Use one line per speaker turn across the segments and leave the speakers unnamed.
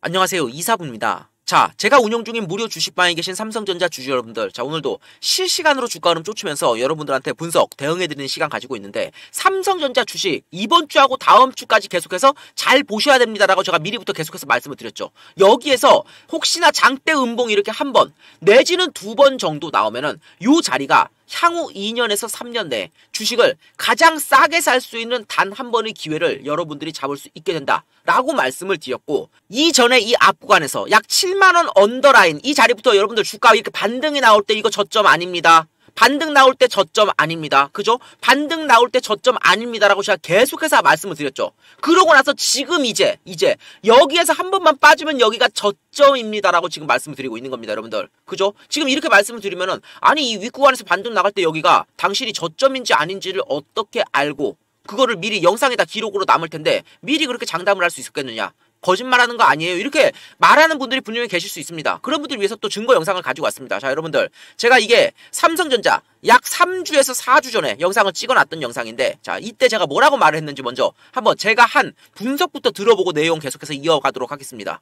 안녕하세요. 이사부입니다. 자, 제가 운영 중인 무료 주식방에 계신 삼성전자 주주 여러분들, 자, 오늘도 실시간으로 주가 흐름 쫓으면서 여러분들한테 분석, 대응해드리는 시간 가지고 있는데, 삼성전자 주식 이번 주하고 다음 주까지 계속해서 잘 보셔야 됩니다라고 제가 미리부터 계속해서 말씀을 드렸죠. 여기에서 혹시나 장대 음봉이 이렇게 한 번 내지는 두 번 정도 나오면은 요 자리가 향후 2년에서 3년 내에 주식을 가장 싸게 살 수 있는 단 한 번의 기회를 여러분들이 잡을 수 있게 된다라고 말씀을 드렸고, 이전에 이 앞 구간에서 약 7만원 언더라인 이 자리부터 여러분들 주가 이렇게 반등이 나올 때 이거 저점 아닙니다. 반등 나올 때 저점 아닙니다. 그죠? 반등 나올 때 저점 아닙니다라고 제가 계속해서 말씀을 드렸죠. 그러고 나서 지금 이제 여기에서 한 번만 빠지면 여기가 저점입니다라고 지금 말씀을 드리고 있는 겁니다, 여러분들. 그죠? 지금 이렇게 말씀을 드리면은 아니 이 윗구간에서 반등 나갈 때 여기가 당신이 저점인지 아닌지를 어떻게 알고 그거를 미리 영상에다 기록으로 남을 텐데 미리 그렇게 장담을 할 수 있었겠느냐? 거짓말하는 거 아니에요. 이렇게 말하는 분들이 분명히 계실 수 있습니다. 그런 분들 위해서 또 증거 영상을 가지고 왔습니다. 자, 여러분들, 제가 이게 삼성전자 약 3주에서 4주 전에 영상을 찍어놨던 영상인데, 자, 이때 제가 뭐라고 말을 했는지 먼저 한번 제가 한 분석부터 들어보고 내용 계속해서 이어가도록 하겠습니다.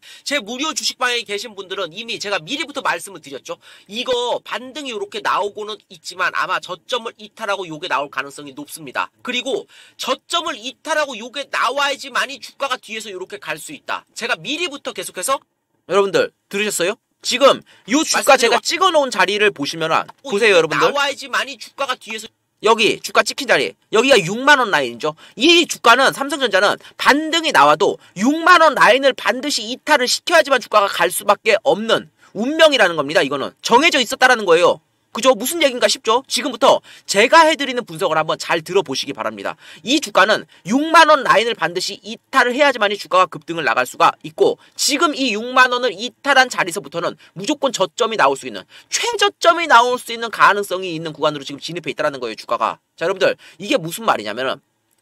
제 무료 주식방에 계신 분들은 이미 제가 미리부터 말씀을 드렸죠. 이거 반등이 이렇게 나오고는 있지만 아마 저점을 이탈하고 요게 나올 가능성이 높습니다. 그리고 저점을 이탈하고 요게 나와야지만이 주가가 뒤에서 이렇게 갈 수 있다. 제가 미리부터 계속해서 여러분들 들으셨어요? 지금 요 주가 제가 찍어놓은 자리를 보시면 보세요, 여러분들. 나와야지만이 주가가 뒤에서 여기 주가 찍힌 자리 여기가 6만원 라인이죠. 이 주가는 삼성전자는 반등이 나와도 6만원 라인을 반드시 이탈을 시켜야지만 주가가 갈 수밖에 없는 운명이라는 겁니다. 이거는 정해져 있었다라는 거예요. 그죠? 무슨 얘기인가 싶죠? 지금부터 제가 해드리는 분석을 한번 잘 들어보시기 바랍니다. 이 주가는 6만원 라인을 반드시 이탈을 해야지만이 주가가 급등을 나갈 수가 있고, 지금 이 6만원을 이탈한 자리에서부터는 무조건 저점이 나올 수 있는, 최저점이 나올 수 있는 가능성이 있는 구간으로 지금 진입해 있다는 거예요, 주가가. 자, 여러분들, 이게 무슨 말이냐면은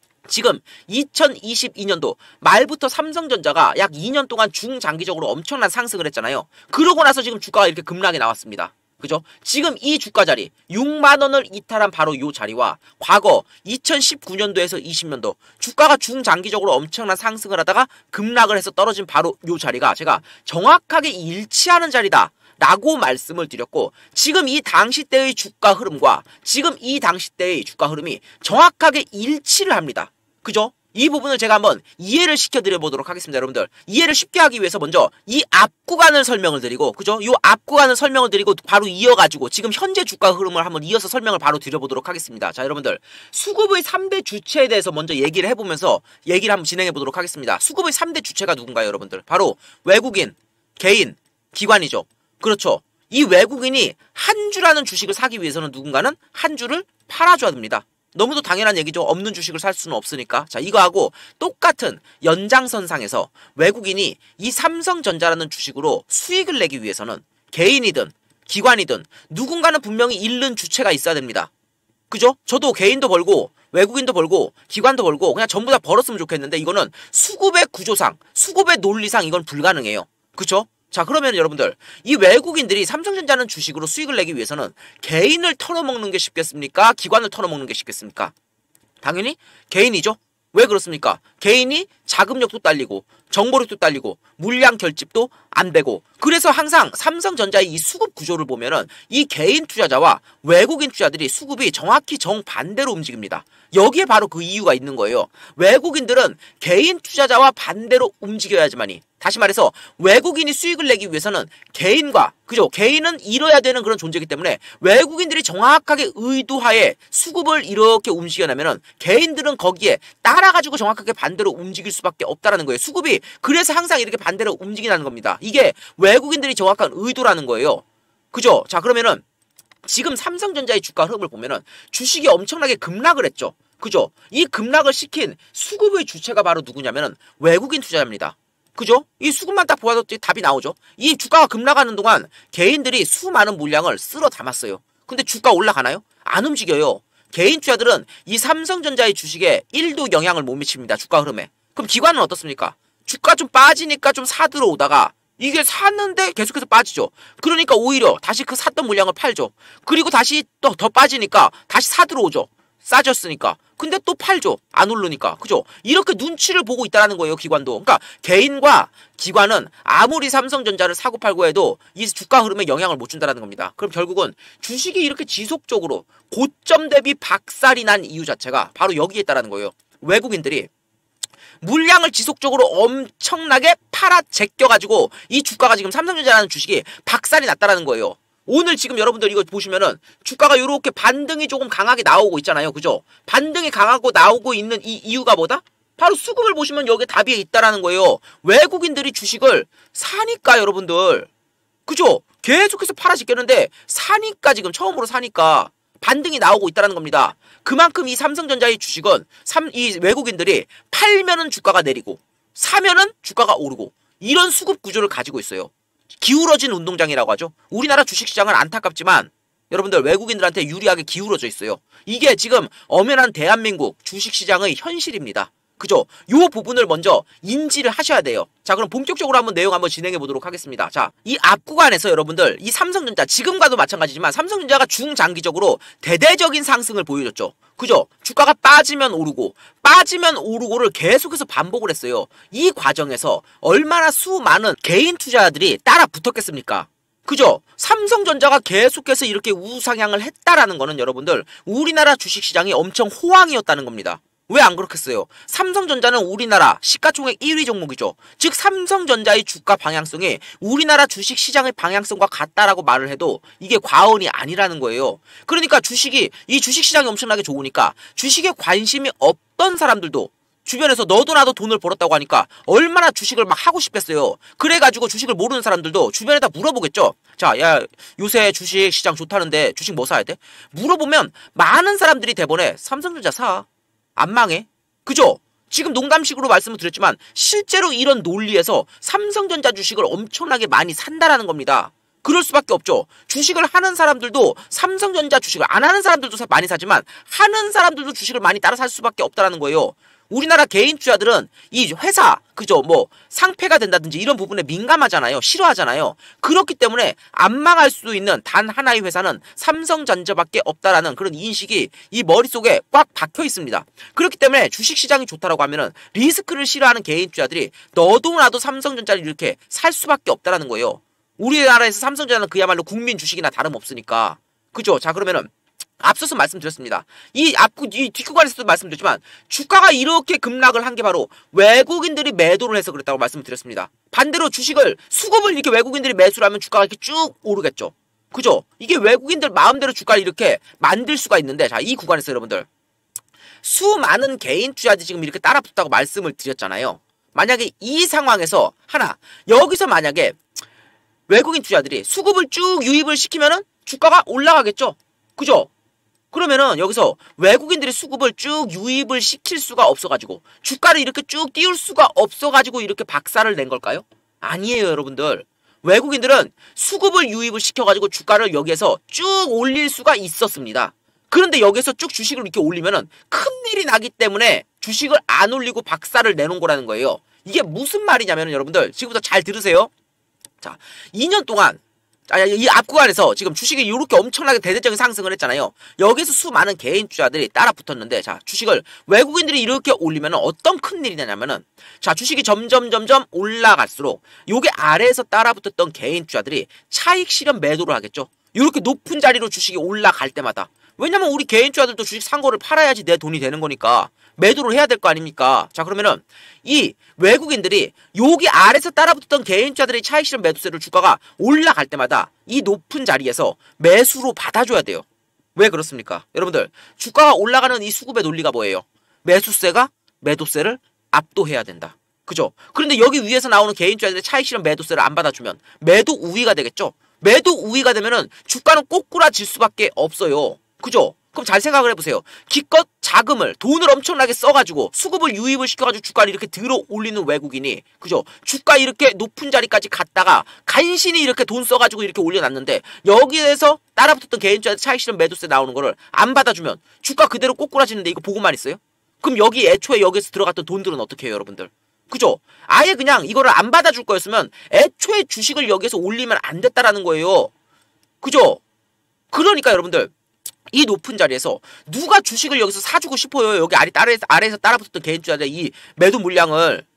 지금 2022년도 말부터 삼성전자가 약 2년 동안 중장기적으로 엄청난 상승을 했잖아요. 그러고 나서 지금 주가가 이렇게 급락이 나왔습니다. 그죠? 지금 이 주가 자리 6만원을 이탈한 바로 이 자리와 과거 2019년도에서 20년도 주가가 중장기적으로 엄청난 상승을 하다가 급락을 해서 떨어진 바로 이 자리가 제가 정확하게 일치하는 자리다 라고 말씀을 드렸고, 지금 이 당시 때의 주가 흐름과 지금 이 당시 때의 주가 흐름이 정확하게 일치를 합니다. 그죠? 이 부분을 제가 한번 이해를 시켜드려 보도록 하겠습니다, 여러분들. 이해를 쉽게 하기 위해서 먼저 이 앞 구간을 설명을 드리고, 그죠? 이 앞 구간을 설명을 드리고 바로 이어가지고 지금 현재 주가 흐름을 한번 이어서 설명을 바로 드려보도록 하겠습니다. 자, 여러분들, 수급의 3대 주체에 대해서 먼저 얘기를 해보면서 얘기를 한번 진행해 보도록 하겠습니다. 수급의 3대 주체가 누군가요, 여러분들? 바로 외국인, 개인, 기관이죠. 그렇죠. 이 외국인이 한 주라는 주식을 사기 위해서는 누군가는 한 주를 팔아줘야 됩니다. 너무도 당연한 얘기죠. 없는 주식을 살 수는 없으니까. 자, 이거하고 똑같은 연장선상에서 외국인이 이 삼성전자라는 주식으로 수익을 내기 위해서는 개인이든 기관이든 누군가는 분명히 잃는 주체가 있어야 됩니다. 그죠? 저도 개인도 벌고 외국인도 벌고 기관도 벌고 그냥 전부 다 벌었으면 좋겠는데, 이거는 수급의 구조상, 수급의 논리상 이건 불가능해요. 그죠? 자, 그러면 여러분들, 이 외국인들이 삼성전자는 주식으로 수익을 내기 위해서는 개인을 털어먹는 게 쉽겠습니까? 기관을 털어먹는 게 쉽겠습니까? 당연히 개인이죠. 왜 그렇습니까? 개인이 자금력도 딸리고 정보력도 딸리고 물량 결집도 안 되고, 그래서 항상 삼성전자의 이 수급 구조를 보면은 이 개인 투자자와 외국인 투자들이 수급이 정확히 정반대로 움직입니다. 여기에 바로 그 이유가 있는 거예요. 외국인들은 개인 투자자와 반대로 움직여야지만이, 다시 말해서 외국인이 수익을 내기 위해서는 개인과, 그죠? 개인은 잃어야 되는 그런 존재이기 때문에 외국인들이 정확하게 의도하에 수급을 이렇게 움직여내면은 개인들은 거기에 따라가지고 정확하게 반대로 움직일 수밖에 없다라는 거예요. 수급이 그래서 항상 이렇게 반대로 움직이는 겁니다. 이게 외국인들이 정확한 의도라는 거예요. 그죠? 자, 그러면은 지금 삼성전자의 주가 흐름을 보면은 주식이 엄청나게 급락을 했죠. 그죠? 이 급락을 시킨 수급의 주체가 바로 누구냐면은 외국인 투자자입니다. 그죠? 이 수급만 딱 보아도 답이 나오죠. 이 주가가 급락하는 동안 개인들이 수많은 물량을 쓸어 담았어요. 근데 주가 올라가나요? 안 움직여요. 개인 투자들은 이 삼성전자의 주식에 1도 영향을 못 미칩니다. 주가 흐름에. 그럼 기관은 어떻습니까? 주가 좀 빠지니까 좀 사들어오다가 이게 샀는데 계속해서 빠지죠. 그러니까 오히려 다시 그 샀던 물량을 팔죠. 그리고 다시 또 더 빠지니까 다시 사들어오죠. 싸졌으니까. 근데 또 팔죠. 안 오르니까. 그죠? 이렇게 눈치를 보고 있다는 거예요, 기관도. 그러니까 개인과 기관은 아무리 삼성전자를 사고 팔고 해도 이 주가 흐름에 영향을 못 준다는 겁니다. 그럼 결국은 주식이 이렇게 지속적으로 고점 대비 박살이 난 이유 자체가 바로 여기에 있다는 거예요. 외국인들이 물량을 지속적으로 엄청나게 팔아 제껴가지고 이 주가가 지금 삼성전자라는 주식이 박살이 났다는 거예요. 오늘 지금 여러분들 이거 보시면은 주가가 이렇게 반등이 조금 강하게 나오고 있잖아요. 그죠? 반등이 강하고 나오고 있는 이 이유가 뭐다? 바로 수급을 보시면 여기에 답이 있다라는 거예요. 외국인들이 주식을 사니까 여러분들. 그죠? 계속해서 팔아 제꼈는데 사니까 지금 처음으로 사니까 반등이 나오고 있다는 겁니다. 그만큼 이 삼성전자의 주식은 이 외국인들이 팔면은 주가가 내리고 사면은 주가가 오르고 이런 수급 구조를 가지고 있어요. 기울어진 운동장이라고 하죠. 우리나라 주식시장은 안타깝지만 여러분들 외국인들한테 유리하게 기울어져 있어요. 이게 지금 엄연한 대한민국 주식시장의 현실입니다. 그죠? 요 부분을 먼저 인지를 하셔야 돼요. 자, 그럼 본격적으로 한번 내용 한번 진행해 보도록 하겠습니다. 자, 이 앞 구간에서 여러분들 이 삼성전자 지금과도 마찬가지지만 삼성전자가 중장기적으로 대대적인 상승을 보여줬죠. 그죠? 주가가 빠지면 오르고 빠지면 오르고를 계속해서 반복을 했어요. 이 과정에서 얼마나 수많은 개인 투자자들이 따라 붙었겠습니까? 그죠? 삼성전자가 계속해서 이렇게 우상향을 했다라는 거는 여러분들 우리나라 주식시장이 엄청 호황이었다는 겁니다. 왜 안 그렇겠어요? 삼성전자는 우리나라 시가총액 1위 종목이죠. 즉 삼성전자의 주가 방향성이 우리나라 주식시장의 방향성과 같다라고 말을 해도 이게 과언이 아니라는 거예요. 그러니까 이 주식시장이 엄청나게 좋으니까 주식에 관심이 없던 사람들도 주변에서 너도 나도 돈을 벌었다고 하니까 얼마나 주식을 막 하고 싶겠어요. 그래가지고 주식을 모르는 사람들도 주변에다 물어보겠죠. 자, 야, 요새 주식 시장 좋다는데 주식 뭐 사야 돼? 물어보면 많은 사람들이 대번에 삼성전자 사. 안 망해. 그죠? 지금 농담식으로 말씀을 드렸지만 실제로 이런 논리에서 삼성전자 주식을 엄청나게 많이 산다라는 겁니다. 그럴 수밖에 없죠. 주식을 하는 사람들도 삼성전자 주식을 안 하는 사람들도 많이 사지만 하는 사람들도 주식을 많이 따라 살 수밖에 없다라는 거예요. 우리나라 개인 투자들은 이 회사, 그죠? 뭐 상폐가 된다든지 이런 부분에 민감하잖아요. 싫어하잖아요. 그렇기 때문에 안 망할 수 있는 단 하나의 회사는 삼성전자밖에 없다라는 그런 인식이 이 머릿속에 꽉 박혀 있습니다. 그렇기 때문에 주식시장이 좋다라고 하면은 리스크를 싫어하는 개인 투자들이 너도 나도 삼성전자를 이렇게 살 수밖에 없다라는 거예요. 우리나라에서 삼성전자는 그야말로 국민 주식이나 다름없으니까. 그죠? 자, 그러면은 앞서서 말씀드렸습니다. 이 뒷구간에서도 말씀드렸지만 주가가 이렇게 급락을 한 게 바로 외국인들이 매도를 해서 그랬다고 말씀드렸습니다. 반대로 수급을 이렇게 외국인들이 매수를 하면 주가가 이렇게 쭉 오르겠죠. 그죠? 이게 외국인들 마음대로 주가를 이렇게 만들 수가 있는데, 자, 이 구간에서 여러분들 수많은 개인 투자들이 지금 이렇게 따라 붙다고 말씀을 드렸잖아요. 만약에 이 상황에서 여기서 만약에 외국인 투자들이 수급을 쭉 유입을 시키면은 주가가 올라가겠죠. 그죠? 그러면은 여기서 외국인들이 수급을 쭉 유입을 시킬 수가 없어가지고 주가를 이렇게 쭉 띄울 수가 없어가지고 이렇게 박살을 낸 걸까요? 아니에요, 여러분들. 외국인들은 수급을 유입을 시켜가지고 주가를 여기에서 쭉 올릴 수가 있었습니다. 그런데 여기서 쭉 주식을 이렇게 올리면은 큰일이 나기 때문에 주식을 안 올리고 박살을 내놓은 거라는 거예요. 이게 무슨 말이냐면은 여러분들 지금부터 잘 들으세요. 자, 2년 동안 이 앞구간에서 지금 주식이 이렇게 엄청나게 대대적인 상승을 했잖아요. 여기서 수많은 개인 투자들이 따라 붙었는데, 자, 주식을 외국인들이 이렇게 올리면 어떤 큰일이 나냐면은, 자, 주식이 점점 올라갈수록 요게 아래에서 따라 붙었던 개인 투자들이 차익 실현 매도를 하겠죠. 이렇게 높은 자리로 주식이 올라갈 때마다. 왜냐면 우리 개인 투자들도 주식 산 거를 팔아야지 내 돈이 되는 거니까 매도를 해야 될 거 아닙니까? 자, 그러면은 이 외국인들이 여기 아래서 따라붙었던 개인 투자들의 차익 실현 매도세를 주가가 올라갈 때마다 이 높은 자리에서 매수로 받아줘야 돼요. 왜 그렇습니까? 여러분들 주가가 올라가는 이 수급의 논리가 뭐예요? 매수세가 매도세를 압도해야 된다. 그죠? 그런데 여기 위에서 나오는 개인 투자들의 차익 실현 매도세를 안 받아주면 매도 우위가 되겠죠? 매도 우위가 되면은 주가는 꼬꾸라질 수밖에 없어요. 그죠? 그럼 잘 생각을 해보세요. 기껏 돈을 엄청나게 써가지고 수급을 유입을 시켜가지고 주가를 이렇게 들어 올리는 외국인이, 그죠? 주가 이렇게 높은 자리까지 갔다가 간신히 이렇게 돈 써가지고 이렇게 올려놨는데 여기에서 따라붙었던 개인투자 차익 실현 매도세 나오는 거를 안 받아주면 주가 그대로 꼬꾸라지는데 이거 보고만 있어요? 그럼 애초에 여기서 들어갔던 돈들은 어떻게 해요, 여러분들? 그죠? 아예 그냥 이거를 안 받아줄 거였으면 애초에 주식을 여기에서 올리면 안 됐다라는 거예요. 그죠? 그러니까 여러분들 이 높은 자리에서 누가 주식을 여기서 사주고 싶어요. 여기 아래에서 따라붙었던 개인주자들의 이 매도 물량을.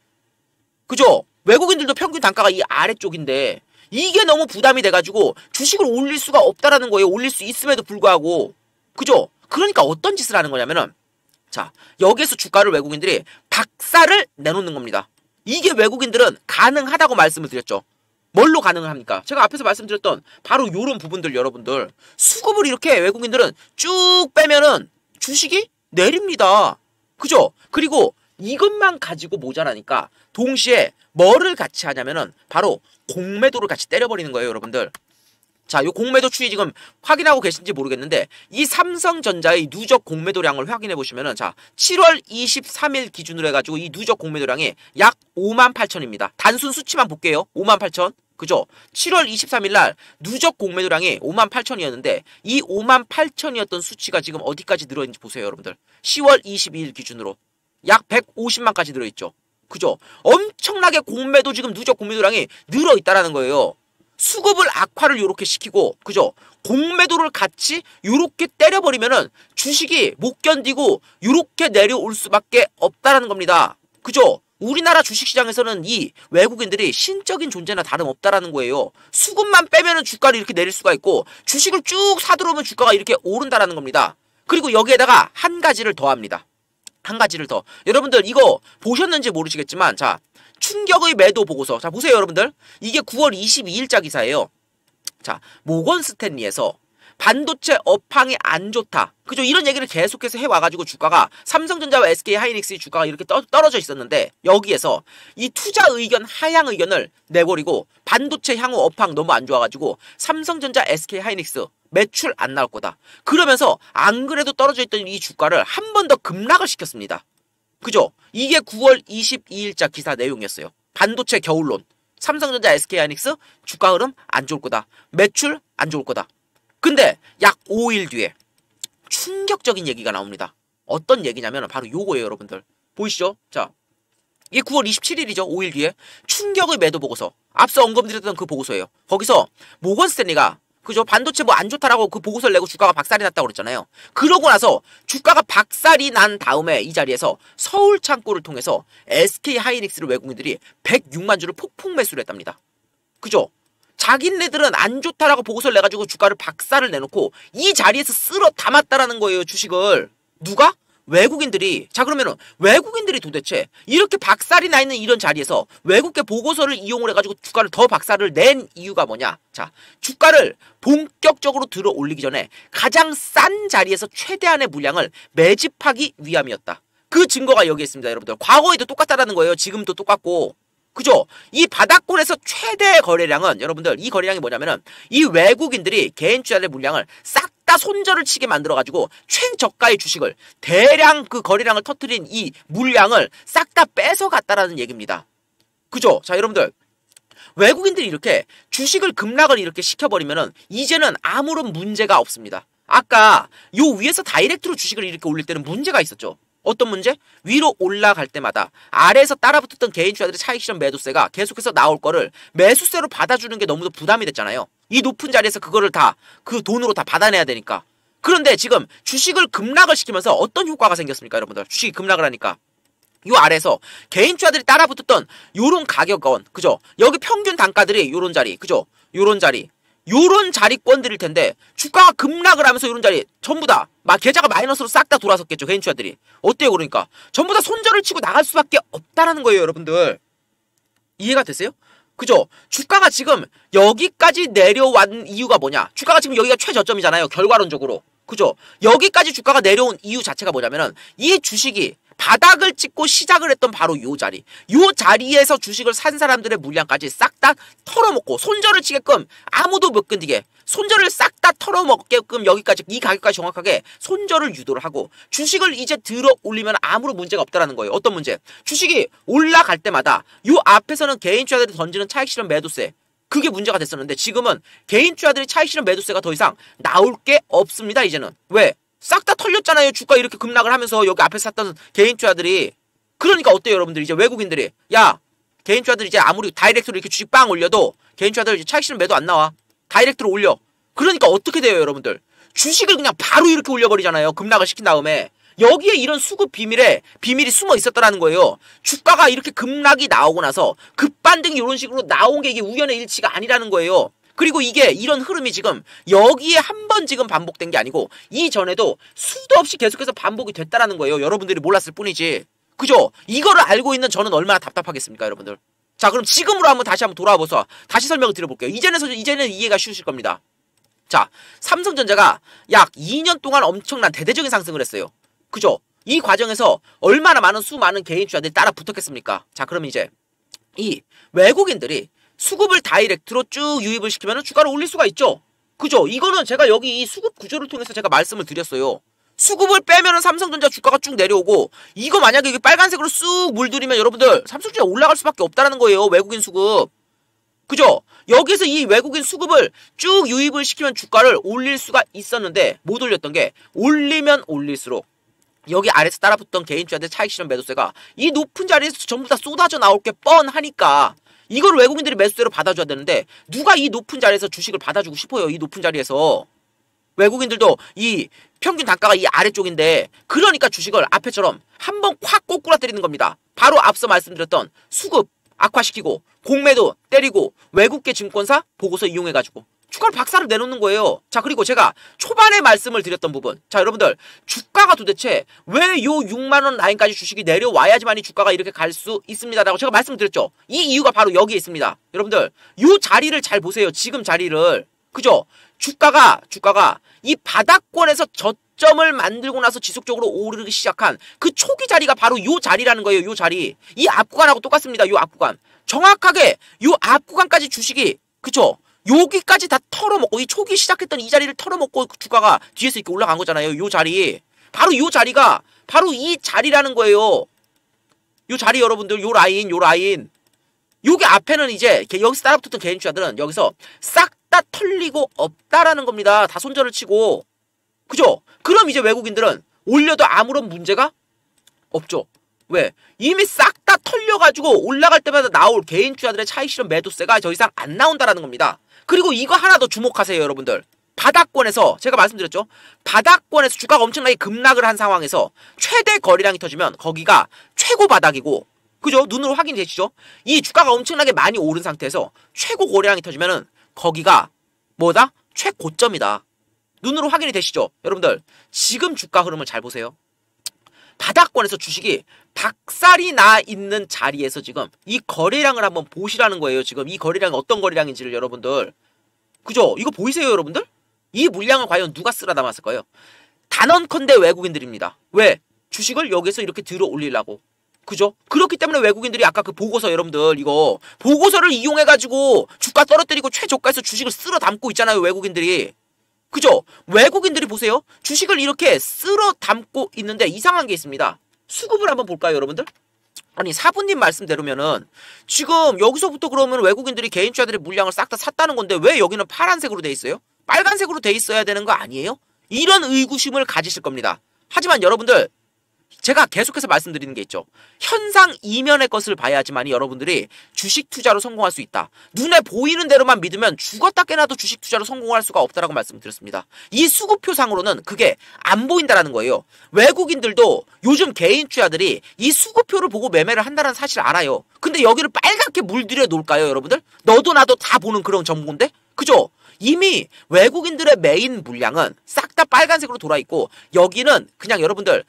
그죠? 외국인들도 평균 단가가 이 아래쪽인데 이게 너무 부담이 돼가지고 주식을 올릴 수가 없다라는 거예요. 올릴 수 있음에도 불구하고. 그죠? 그러니까 어떤 짓을 하는 거냐면은 자, 여기에서 주가를 외국인들이 박살을 내놓는 겁니다. 이게 외국인들은 가능하다고 말씀을 드렸죠. 뭘로 가능을 합니까? 제가 앞에서 말씀드렸던 바로 요런 부분들 여러분들. 수급을 이렇게 외국인들은 쭉 빼면은 주식이 내립니다. 그죠? 그리고 이것만 가지고 모자라니까 동시에 뭐를 같이 하냐면은 바로 공매도를 같이 때려버리는 거예요, 여러분들. 자, 요 공매도 추이 지금 확인하고 계신지 모르겠는데 이 삼성전자의 누적 공매도량을 확인해 보시면은 자, 7월 23일 기준으로 해가지고 이 누적 공매도량이 약 58,000입니다. 단순 수치만 볼게요. 58,000. 그죠? 7월 23일 날 누적 공매도량이 58,000이었는데 이 58,000이었던 수치가 지금 어디까지 늘어있는지 보세요, 여러분들. 10월 22일 기준으로 약 150만까지 늘어있죠. 그죠? 엄청나게 공매도 지금 누적 공매도량이 늘어있다라는 거예요. 수급을 악화를 요렇게 시키고, 그죠? 공매도를 같이 요렇게 때려버리면은 주식이 못 견디고 요렇게 내려올 수밖에 없다라는 겁니다. 그죠? 우리나라 주식시장에서는 이 외국인들이 신적인 존재나 다름없다라는 거예요. 수급만 빼면은 주가를 이렇게 내릴 수가 있고 주식을 쭉 사들어오면 주가가 이렇게 오른다라는 겁니다. 그리고 여기에다가 한 가지를 더 합니다. 한 가지를 더. 여러분들 이거 보셨는지 모르시겠지만 자, 충격의 매도 보고서. 자, 보세요, 여러분들. 이게 9월 22일자 기사예요. 자, 모건 스탠리에서 반도체 업황이 안 좋다. 그죠? 이런 얘기를 계속해서 해와가지고 주가가 삼성전자와 SK 하이닉스의 주가가 이렇게 떨어져 있었는데 여기에서 이 투자 의견, 하향 의견을 내버리고 반도체 향후 업황 너무 안 좋아가지고 삼성전자, SK 하이닉스 매출 안 나올 거다. 그러면서 안 그래도 떨어져 있던 이 주가를 한 번 더 급락을 시켰습니다. 그죠? 이게 9월 22일자 기사 내용이었어요. 반도체 겨울론. 삼성전자, SK하이닉스 주가 흐름 안 좋을 거다. 매출 안 좋을 거다. 근데 약 5일 뒤에 충격적인 얘기가 나옵니다. 어떤 얘기냐면 바로 요거예요, 여러분들. 보이시죠? 자, 이게 9월 27일이죠. 5일 뒤에 충격의 매도 보고서. 앞서 언급드렸던 그 보고서예요. 거기서 모건 스탠리가 그죠? 반도체 뭐 안 좋다라고 그 보고서를 내고 주가가 박살이 났다고 그랬잖아요. 그러고 나서 주가가 박살이 난 다음에 이 자리에서 서울 창고를 통해서 SK 하이닉스를 외국인들이 106만 주를 폭풍 매수를 했답니다. 그죠? 자기네들은 안 좋다라고 보고서를 내가지고 주가를 박살을 내놓고 이 자리에서 쓸어 담았다라는 거예요, 주식을. 누가? 외국인들이. 자, 그러면은 외국인들이 도대체 이렇게 박살이 나 있는 이런 자리에서 외국계 보고서를 이용을 해가지고 주가를 더 박살을 낸 이유가 뭐냐? 자, 주가를 본격적으로 들어 올리기 전에 가장 싼 자리에서 최대한의 물량을 매집하기 위함이었다. 그 증거가 여기 있습니다, 여러분들. 과거에도 똑같다라는 거예요. 지금도 똑같고. 그죠? 이 바닥권에서 최대 거래량은 여러분들 이 거래량이 뭐냐면은 이 외국인들이 개인 투자자의 물량을 싹 다 손절을 치게 만들어가지고 최저가의 주식을 대량 그 거래량을 터뜨린 이 물량을 싹 다 뺏어갔다라는 얘기입니다. 그죠? 자, 여러분들 외국인들이 이렇게 주식을 급락을 이렇게 시켜버리면은 이제는 아무런 문제가 없습니다. 아까 요 위에서 다이렉트로 주식을 이렇게 올릴 때는 문제가 있었죠. 어떤 문제? 위로 올라갈 때마다 아래에서 따라붙었던 개인 투자들의 차익 실현 매도세가 계속해서 나올 거를 매수세로 받아주는 게 너무도 부담이 됐잖아요. 이 높은 자리에서 그거를 다 그 돈으로 다 받아내야 되니까. 그런데 지금 주식을 급락을 시키면서 어떤 효과가 생겼습니까, 여러분들? 주식이 급락을 하니까 요 아래에서 개인 투자들이 따라붙었던 요런 가격권, 그죠? 여기 평균 단가들이 요런 자리, 그죠? 요런 자리. 요런 자리권들일 텐데 주가가 급락을 하면서 요런 자리 전부 다 막 계좌가 마이너스로 싹 다 돌아섰겠죠, 개인 투자들이. 어때요, 그러니까? 전부 다 손절을 치고 나갈 수밖에 없다라는 거예요, 여러분들. 이해가 되세요? 그죠? 주가가 지금 여기까지 내려온 이유가 뭐냐? 주가가 지금 여기가 최저점이잖아요, 결과론적으로. 그죠? 여기까지 주가가 내려온 이유 자체가 뭐냐면은 이 주식이 바닥을 찍고 시작을 했던 바로 요 자리. 요 자리에서 주식을 산 사람들의 물량까지 싹 다 털어먹고 손절을 치게끔 아무도 못 견디게 손절을 싹 다 털어먹게끔 여기까지 이 가격까지 정확하게 손절을 유도를 하고 주식을 이제 들어 올리면 아무런 문제가 없다라는 거예요. 어떤 문제? 주식이 올라갈 때마다 요 앞에서는 개인 투자들이 던지는 차익 실현 매도세 그게 문제가 됐었는데 지금은 개인 투자들이 차익 실현 매도세가 더 이상 나올 게 없습니다. 이제는. 왜? 싹 다 털렸잖아요. 주가 이렇게 급락을 하면서 여기 앞에 샀던 개인 투자들이. 그러니까 어때요, 여러분들? 이제 외국인들이 야, 개인 투자들이 이제 아무리 다이렉트로 이렇게 주식 빵 올려도 개인 투자들 이제 차익 실현 매도 안 나와. 다이렉트로 올려. 그러니까 어떻게 돼요, 여러분들? 주식을 그냥 바로 이렇게 올려버리잖아요. 급락을 시킨 다음에. 여기에 이런 수급 비밀이 숨어 있었다라는 거예요. 주가가 이렇게 급락이 나오고 나서 급반등이 이런 식으로 나온 게 이게 우연의 일치가 아니라는 거예요. 그리고 이게 이런 흐름이 지금 여기에 한 번 지금 반복된 게 아니고 이전에도 수도 없이 계속해서 반복이 됐다라는 거예요. 여러분들이 몰랐을 뿐이지. 그죠? 이거를 알고 있는 저는 얼마나 답답하겠습니까, 여러분들. 자, 그럼 지금으로 다시 한번 돌아와서 다시 설명을 드려볼게요. 이제는 이해가 쉬우실 겁니다. 자, 삼성전자가 약 2년 동안 엄청난 대대적인 상승을 했어요. 그죠? 이 과정에서 얼마나 많은 수많은 개인 투자들이 따라 붙었겠습니까? 자, 그러면 이제 이 외국인들이 수급을 다이렉트로 쭉 유입을 시키면 주가를 올릴 수가 있죠. 그죠? 이거는 제가 여기 이 수급 구조를 통해서 제가 말씀을 드렸어요. 수급을 빼면은 삼성전자 주가가 쭉 내려오고 이거 만약에 이게 빨간색으로 쑥 물들이면 여러분들 삼성전자 올라갈 수밖에 없다라는 거예요. 외국인 수급. 그죠? 여기서 이 외국인 수급을 쭉 유입을 시키면 주가를 올릴 수가 있었는데 못 올렸던 게 올리면 올릴수록 여기 아래에서 따라붙던 개인 투자들 차익 실현 매도세가 이 높은 자리에서 전부 다 쏟아져 나올 게 뻔하니까 이걸 외국인들이 매수세로 받아줘야 되는데 누가 이 높은 자리에서 주식을 받아주고 싶어요. 이 높은 자리에서. 외국인들도 이 평균 단가가 이 아래쪽인데 그러니까 주식을 앞에처럼 한번 콱 꼬꾸라뜨리는 겁니다. 바로 앞서 말씀드렸던 수급 악화시키고 공매도 때리고 외국계 증권사 보고서 이용해가지고 주가를 박살을 내놓는 거예요. 자, 그리고 제가 초반에 말씀을 드렸던 부분. 자, 여러분들 주가가 도대체 왜 요 6만원 라인까지 주식이 내려와야지만이 주가가 이렇게 갈 수 있습니다라고 제가 말씀드렸죠. 이 이유가 바로 여기에 있습니다. 여러분들 요 자리를 잘 보세요. 지금 자리를. 그죠? 주가가 이 바닥권에서 저점을 만들고 나서 지속적으로 오르기 시작한 그 초기 자리가 바로 요 자리라는 거예요. 요 자리. 이 앞구간하고 똑같습니다. 요 앞구간. 정확하게 요 앞구간까지 주식이 그쵸? 여기까지 다 털어먹고 이 초기 시작했던 이 자리를 털어먹고 주가가 뒤에서 이렇게 올라간 거잖아요. 요 자리. 바로 요 자리가 바로 이 자리라는 거예요. 요 자리 여러분들 요 라인. 요게 앞에는 이제 여기서 따라붙었던 개인 투자들은 여기서 싹 다 털리고 없다라는 겁니다. 다 손절을 치고. 그죠? 그럼 이제 외국인들은 올려도 아무런 문제가 없죠. 왜? 이미 싹 다 털려가지고 올라갈 때마다 나올 개인 투자들의 차익 실현 매도세가 더 이상 안 나온다라는 겁니다. 그리고 이거 하나 더 주목하세요, 여러분들. 바닥권에서 제가 말씀드렸죠. 바닥권에서 주가가 엄청나게 급락을 한 상황에서 최대 거래량이 터지면 거기가 최고 바닥이고 그죠? 눈으로 확인이 되시죠? 이 주가가 엄청나게 많이 오른 상태에서 최고 거래량이 터지면은 거기가 뭐다? 최고점이다. 눈으로 확인이 되시죠? 여러분들 지금 주가 흐름을 잘 보세요. 바닥권에서 주식이 박살이 나 있는 자리에서 지금 이 거래량을 한번 보시라는 거예요. 지금 이 거래량이 어떤 거래량인지를 여러분들. 그죠? 이거 보이세요, 여러분들? 이 물량을 과연 누가 쓸어 담았을까요? 단언컨대 외국인들입니다. 왜? 주식을 여기서 이렇게 들어 올리려고. 그죠? 그렇기 때문에 외국인들이 아까 그 보고서 여러분들 이거 보고서를 이용해가지고 주가 떨어뜨리고 최저가에서 주식을 쓸어 담고 있잖아요. 외국인들이. 그죠? 외국인들이 보세요. 주식을 이렇게 쓸어 담고 있는데 이상한 게 있습니다. 수급을 한번 볼까요, 여러분들? 아니, 사부님 말씀대로면은 지금 여기서부터 그러면 외국인들이 개인 투자들의 물량을 싹 다 샀다는 건데 왜 여기는 파란색으로 돼 있어요? 빨간색으로 돼 있어야 되는 거 아니에요? 이런 의구심을 가지실 겁니다. 하지만 여러분들 제가 계속해서 말씀드리는 게 있죠. 현상 이면의 것을 봐야지만이 여러분들이 주식 투자로 성공할 수 있다. 눈에 보이는 대로만 믿으면 죽었다 깨나도 주식 투자로 성공할 수가 없다라고 말씀드렸습니다. 이 수급표상으로는 그게 안 보인다라는 거예요. 외국인들도 요즘 개인 투자들이 이 수급표를 보고 매매를 한다는 사실을 알아요. 근데 여기를 빨갛게 물들여 놓을까요, 여러분들? 너도 나도 다 보는 그런 정보인데? 그죠? 이미 외국인들의 메인 물량은 싹 다 빨간색으로 돌아있고 여기는 그냥 여러분들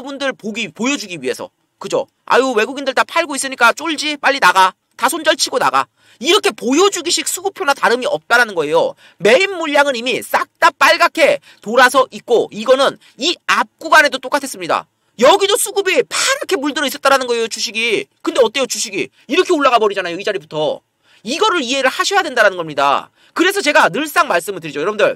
보여주기 위해서 그죠? 아유 외국인들 다 팔고 있으니까 쫄지 빨리 나가 다 손절치고 나가 이렇게 보여주기식 수급표나 다름이 없다라는 거예요. 메인 물량은 이미 싹 다 빨갛게 돌아서 있고 이거는 이 앞 구간에도 똑같았습니다. 여기도 수급이 파랗게 물들어 있었다라는 거예요. 주식이. 근데 어때요? 주식이 이렇게 올라가 버리잖아요. 이 자리부터. 이거를 이해를 하셔야 된다는 겁니다. 그래서 제가 늘상 말씀을 드리죠. 여러분들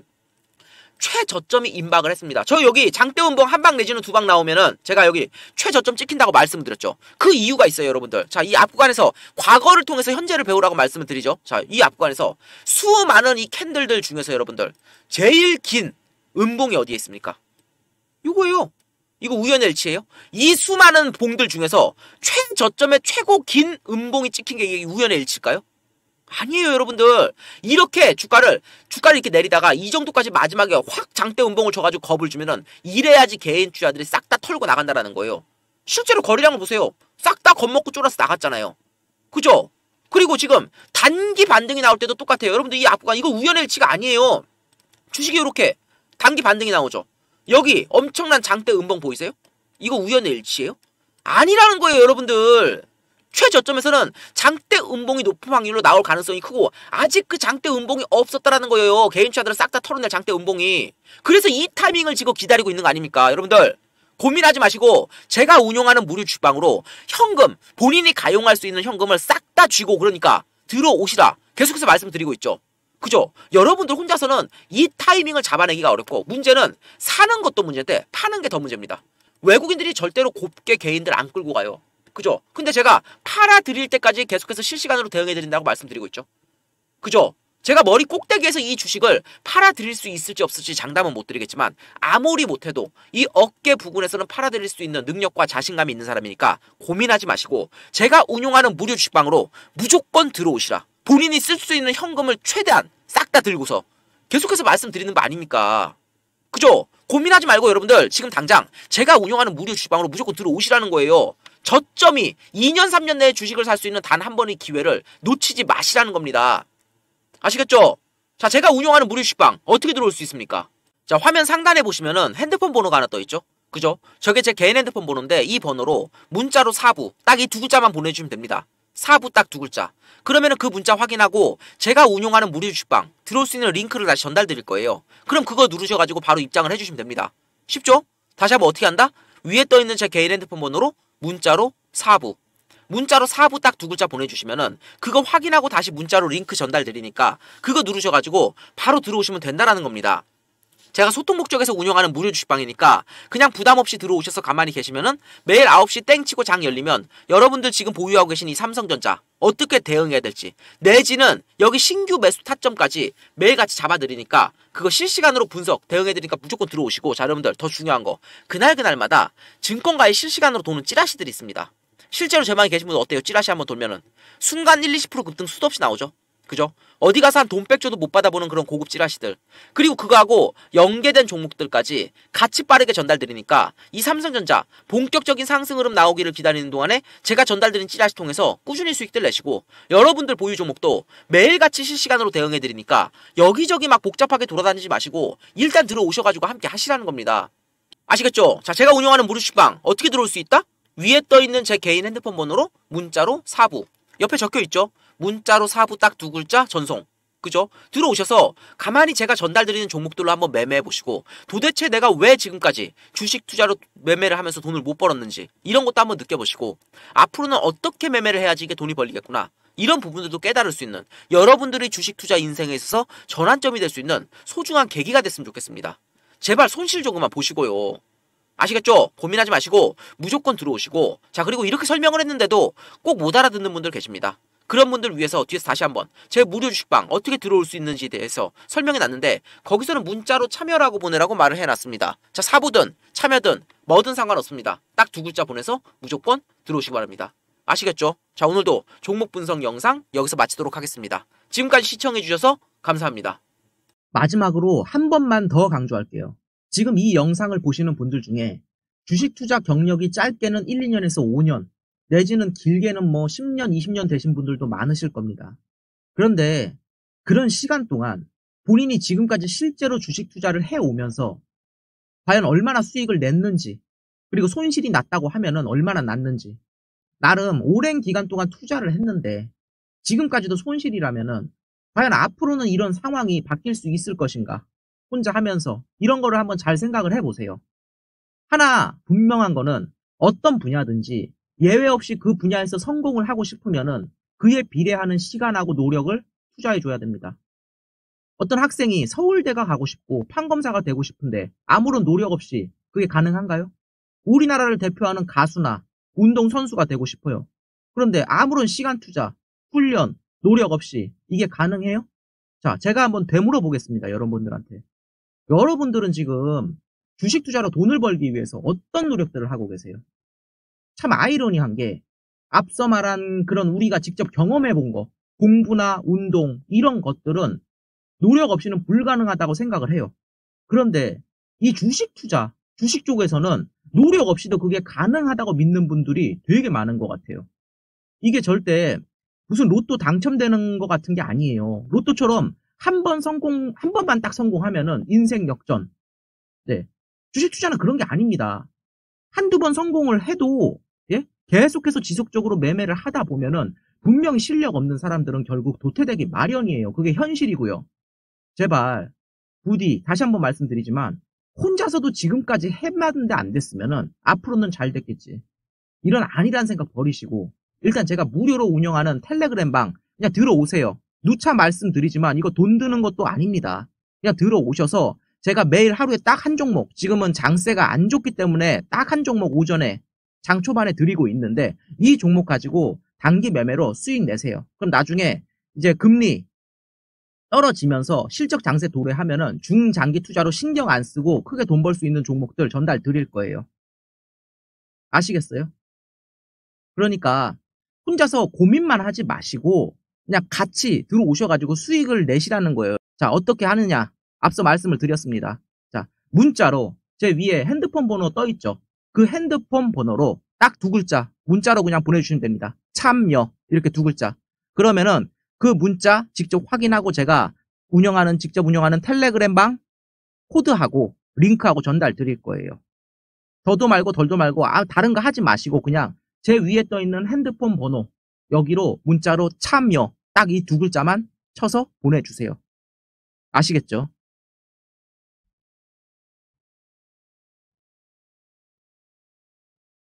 최저점이 임박을 했습니다. 저 여기 장대운봉 한 방 내지는 두 방 나오면은 제가 여기 최저점 찍힌다고 말씀을 드렸죠. 그 이유가 있어요, 여러분들. 자, 이 앞구간에서 과거를 통해서 현재를 배우라고 말씀을 드리죠. 자, 이 앞구간에서 수많은 이 캔들들 중에서 여러분들 제일 긴 음봉이 어디에 있습니까? 이거예요. 이거 우연의 일치예요? 이 수많은 봉들 중에서 최저점에 최고 긴 음봉이 찍힌 게 이게 우연의 일치일까요? 아니에요, 여러분들. 이렇게 주가를 이렇게 내리다가 이 정도까지 마지막에 확 장대 음봉을 쳐가지고 겁을 주면은 이래야지 개인 투자들이 싹 다 털고 나간다라는 거예요. 실제로 거래량을 보세요. 싹 다 겁먹고 쫄아서 나갔잖아요. 그죠? 그리고 지금 단기 반등이 나올 때도 똑같아요. 여러분들 이 앞구간 이거 우연의 일치가 아니에요. 주식이 이렇게 단기 반등이 나오죠. 여기 엄청난 장대 음봉 보이세요? 이거 우연의 일치예요? 아니라는 거예요, 여러분들. 최저점에서는 장대 음봉이 높은 확률로 나올 가능성이 크고 아직 그 장대 음봉이 없었다라는 거예요. 개인 투자들은 싹 다 털어낼 장대 음봉이. 그래서 이 타이밍을 지금 기다리고 있는 거 아닙니까? 여러분들 고민하지 마시고 제가 운용하는 무료 주식방으로 현금, 본인이 가용할 수 있는 현금을 싹 다 쥐고 그러니까 들어오시라. 계속해서 말씀드리고 있죠. 그죠? 여러분들 혼자서는 이 타이밍을 잡아내기가 어렵고 문제는 사는 것도 문제인데 파는 게 더 문제입니다. 외국인들이 절대로 곱게 개인들 안 끌고 가요. 그죠? 근데 제가 팔아드릴 때까지 계속해서 실시간으로 대응해드린다고 말씀드리고 있죠. 그죠? 제가 머리 꼭대기에서 이 주식을 팔아드릴 수 있을지 없을지 장담은 못 드리겠지만 아무리 못해도 이 어깨 부분에서는 팔아드릴 수 있는 능력과 자신감이 있는 사람이니까 고민하지 마시고 제가 운용하는 무료 주식방으로 무조건 들어오시라. 본인이 쓸 수 있는 현금을 최대한 싹 다 들고서 계속해서 말씀드리는 거 아닙니까? 그죠? 고민하지 말고 여러분들 지금 당장 제가 운영하는 무료 주식방으로 무조건 들어오시라는 거예요. 저점이 2년 3년 내에 주식을 살 수 있는 단 한 번의 기회를 놓치지 마시라는 겁니다. 아시겠죠? 자, 제가 운영하는 무료 주식방 어떻게 들어올 수 있습니까? 자, 화면 상단에 보시면은 핸드폰 번호가 하나 떠 있죠? 그죠? 저게 제 개인 핸드폰 번호인데 이 번호로 문자로 사부 딱 이 두 글자만 보내주시면 됩니다. 사부 딱 두 글자. 그러면은 그 문자 확인하고 제가 운용하는 무료 주식방 들어올 수 있는 링크를 다시 전달 드릴 거예요. 그럼 그거 누르셔가지고 바로 입장을 해주시면 됩니다. 쉽죠? 다시 한번 어떻게 한다? 위에 떠 있는 제 개인 핸드폰 번호로 문자로 사부 딱 두 글자 보내주시면은 그거 확인하고 다시 문자로 링크 전달 드리니까 그거 누르셔가지고 바로 들어오시면 된다라는 겁니다. 제가 소통 목적에서 운영하는 무료 주식방이니까 그냥 부담 없이 들어오셔서 가만히 계시면은 매일 9시 땡 치고 장 열리면 여러분들 지금 보유하고 계신 이 삼성전자 어떻게 대응해야 될지 내지는 여기 신규 매수 타점까지 매일같이 잡아드리니까 그거 실시간으로 분석 대응해드리니까 무조건 들어오시고 자 여러분들 더 중요한 거 그날마다 증권가에 실시간으로 도는 찌라시들이 있습니다. 실제로 제 방에 계신 분들 어때요? 찌라시 한번 돌면은 순간 1-20% 급등 수도 없이 나오죠. 그죠? 어디 가서 한 돈 뺏겨도 못 받아보는 그런 고급 찌라시들 그리고 그거하고 연계된 종목들까지 같이 빠르게 전달드리니까 이 삼성전자 본격적인 상승 흐름 나오기를 기다리는 동안에 제가 전달드린 찌라시 통해서 꾸준히 수익들 내시고 여러분들 보유 종목도 매일같이 실시간으로 대응해드리니까 여기저기 막 복잡하게 돌아다니지 마시고 일단 들어오셔가지고 함께 하시라는 겁니다. 아시겠죠? 자, 제가 운영하는 무료 주식방 어떻게 들어올 수 있다? 위에 떠있는 제 개인 핸드폰 번호로 문자로 사부 옆에 적혀있죠? 문자로 사부 딱 두 글자 전송. 그죠? 들어오셔서 가만히 제가 전달드리는 종목들로 한번 매매해보시고 도대체 내가 왜 지금까지 주식 투자로 매매를 하면서 돈을 못 벌었는지 이런 것도 한번 느껴보시고 앞으로는 어떻게 매매를 해야지 이게 돈이 벌리겠구나 이런 부분들도 깨달을 수 있는 여러분들의 주식 투자 인생에 있어서 전환점이 될 수 있는 소중한 계기가 됐으면 좋겠습니다. 제발 손실 조금만 보시고요. 아시겠죠? 고민하지 마시고 무조건 들어오시고 자 그리고 이렇게 설명을 했는데도 꼭 못 알아듣는 분들 계십니다. 그런 분들 위해서 뒤에서 다시 한번 제 무료 주식방 어떻게 들어올 수 있는지에 대해서 설명해 놨는데 거기서는 문자로 참여라고 보내라고 말을 해놨습니다. 자 사부든 참여든 뭐든 상관없습니다. 딱 두 글자 보내서 무조건 들어오시기 바랍니다. 아시겠죠? 자 오늘도 종목 분석 영상 여기서 마치도록 하겠습니다. 지금까지 시청해 주셔서 감사합니다.
마지막으로 한 번만 더 강조할게요. 지금 이 영상을 보시는 분들 중에 주식 투자 경력이 짧게는 1, 2년에서 5년 내지는 길게는 뭐 10년, 20년 되신 분들도 많으실 겁니다. 그런데 그런 시간 동안 본인이 지금까지 실제로 주식 투자를 해오면서 과연 얼마나 수익을 냈는지 그리고 손실이 났다고 하면은 얼마나 났는지 나름 오랜 기간 동안 투자를 했는데 지금까지도 손실이라면은 과연 앞으로는 이런 상황이 바뀔 수 있을 것인가 혼자 하면서 이런 거를 한번 잘 생각을 해보세요. 하나 분명한 거는 어떤 분야든지 예외 없이 그 분야에서 성공을 하고 싶으면은 그에 비례하는 시간하고 노력을 투자해 줘야 됩니다. 어떤 학생이 서울대가 가고 싶고 판검사가 되고 싶은데 아무런 노력 없이 그게 가능한가요? 우리나라를 대표하는 가수나 운동선수가 되고 싶어요. 그런데 아무런 시간 투자, 훈련, 노력 없이 이게 가능해요? 자, 제가 한번 되물어 보겠습니다. 여러분들한테. 여러분들은 지금 주식 투자로 돈을 벌기 위해서 어떤 노력들을 하고 계세요? 참 아이러니한 게 앞서 말한 그런 우리가 직접 경험해 본 거 공부나 운동 이런 것들은 노력 없이는 불가능하다고 생각을 해요. 그런데 이 주식 투자, 주식 쪽에서는 노력 없이도 그게 가능하다고 믿는 분들이 되게 많은 것 같아요. 이게 절대 무슨 로또 당첨되는 것 같은 게 아니에요. 로또처럼 한 번만 딱 성공하면은 인생 역전. 네. 주식 투자는 그런 게 아닙니다. 한두 번 성공을 해도, 예? 계속해서 지속적으로 매매를 하다 보면은 분명히 실력 없는 사람들은 결국 도태되기 마련이에요. 그게 현실이고요. 제발, 부디, 다시 한번 말씀드리지만, 혼자서도 지금까지 해봤는데 안 됐으면은 앞으로는 잘 됐겠지. 이런 아니란 생각 버리시고, 일단 제가 무료로 운영하는 텔레그램방 그냥 들어오세요. 누차 말씀드리지만 이거 돈 드는 것도 아닙니다. 그냥 들어오셔서 제가 매일 하루에 딱 한 종목, 지금은 장세가 안 좋기 때문에 딱 한 종목 오전에 장 초반에 드리고 있는데 이 종목 가지고 단기 매매로 수익 내세요. 그럼 나중에 이제 금리 떨어지면서 실적 장세 도래하면은 중장기 투자로 신경 안 쓰고 크게 돈 벌 수 있는 종목들 전달 드릴 거예요. 아시겠어요? 그러니까 혼자서 고민만 하지 마시고 그냥 같이 들어오셔가지고 수익을 내시라는 거예요. 자, 어떻게 하느냐? 앞서 말씀을 드렸습니다. 자, 문자로 제 위에 핸드폰 번호 떠 있죠? 그 핸드폰 번호로 딱 두 글자 문자로 그냥 보내주시면 됩니다. 참여 이렇게 두 글자. 그러면은 그 문자 직접 확인하고 제가 직접 운영하는 텔레그램방 코드하고 링크하고 전달 드릴 거예요. 더도 말고 덜도 말고 다른 거 하지 마시고 그냥 제 위에 떠 있는 핸드폰 번호 여기로 문자로 참여 딱 이 두 글자만 쳐서 보내주세요. 아시겠죠?